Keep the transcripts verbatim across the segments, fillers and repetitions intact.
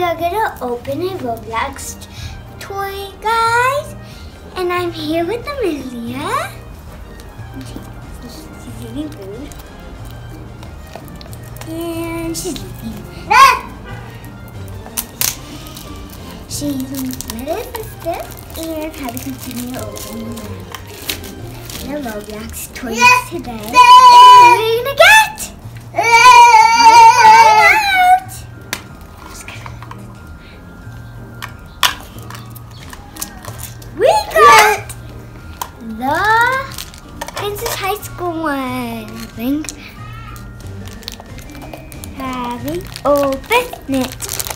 are gonna open a Roblox toy, guys. And I'm here with Amelia. She's eating food. And she's eating. She's little sister. And how to continue opening the Roblox toys yes. today. And what are you gonna get? We got the Princess High School one, I think. Have it open it.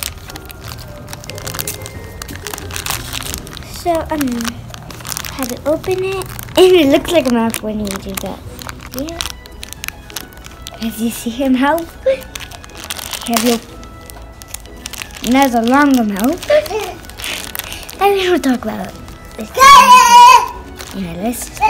So, um, have it open it. And it looks like a mouth when you do that. Yeah. As you see a mouth. Have you. And that's a longer mouth. And we will talk about it. This yeah, let's just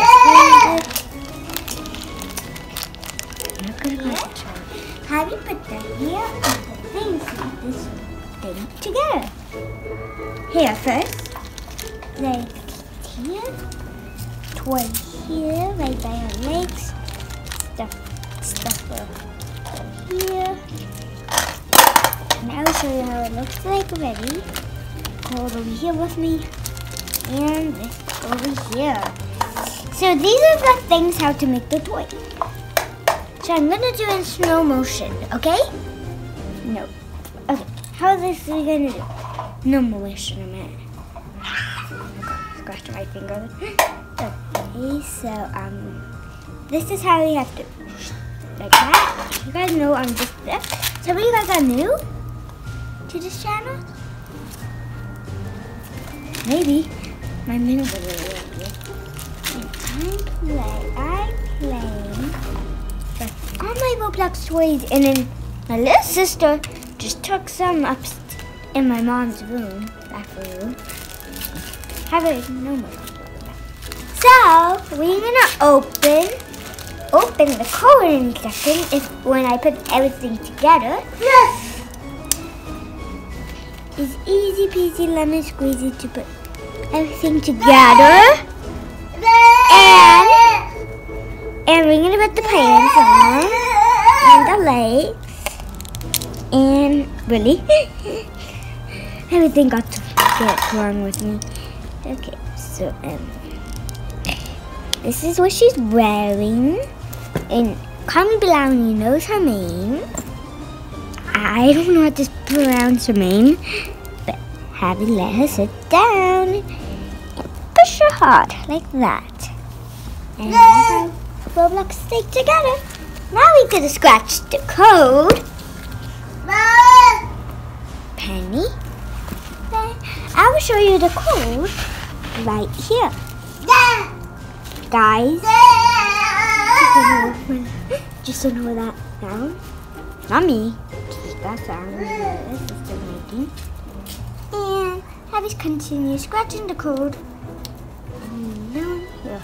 not gonna go how do you put the here and the things with this thing together? Here first, like here, toy here, right by her legs, stuff, stuff here. Now I'll show you how it looks like already. Hold over here with me. And this over here. So these are the things how to make the toy. So I'm gonna do it in slow motion, okay? No. Okay. How is this we gonna do? No motion a minute. Okay, scratch my finger. Okay, so um this is how you have to like that. You guys know I'm just there. Some of you guys are new to this channel? Maybe. My middle brother will be. And I play, I play with all my Roblox toys, and then my little sister just took some up in my mom's room, back room. Have it no more. So we're gonna open, open the coloring section. If when I put everything together, yes. It's easy peasy lemon squeezy to put everything together, and and we're gonna put the pants on, and the legs, and really, everything got to get wrong with me. Okay, so um, this is what she's wearing, and comment below when you know her name. I don't know how to pronounce her name, but have you let her sit down and push her hard like that. And that's how Roblox stick together. Now we gotta scratch the code. Penny. I will show you the code right here. Guys, just don't know that sound. Not me. That sound this is still making. And have us continue scratching the code. And down here.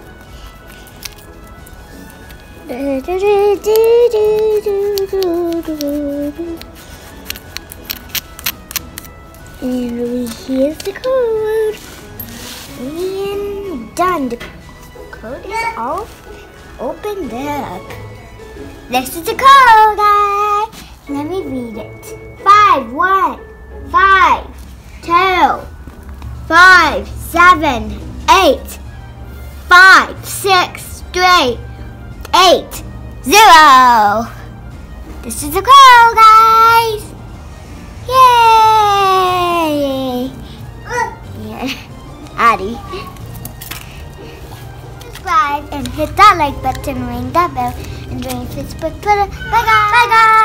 And here's the code. And done. The code is all opened up. This is the code, guys. Let me read it. Five, one, five, two, five, seven, eight, five, six, three, eight, zero. This is the code, guys. Yay! Yeah, Addie. Subscribe and hit that like button, ring that bell, and join Facebook, Twitter. Bye guys! Bye guys!